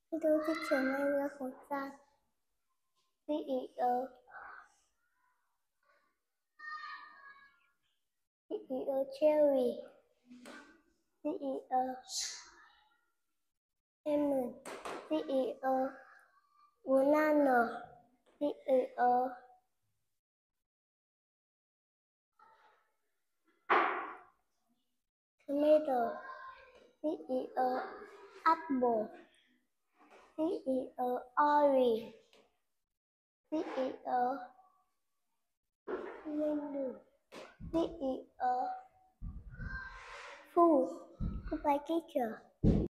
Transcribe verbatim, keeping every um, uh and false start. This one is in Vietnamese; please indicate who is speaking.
Speaker 1: Hello teacher, my name is Hossan. C E O C E O Cherry, C E O Lemon, C E O Banana, C E O Tomato, C E O Apple, C E O Orange, C E O Mango, C E O Food. Goodbye teacher.